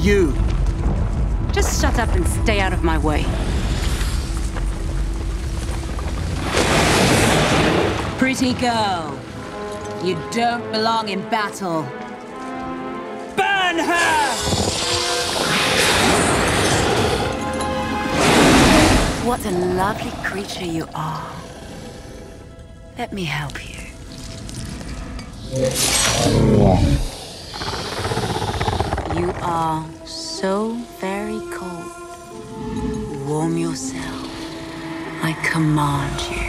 you. Just shut up and stay out of my way. Pretty girl, you don't belong in battle. Burn her! What a lovely creature you are. Let me help you. You are so very cold. Warm yourself. I command you.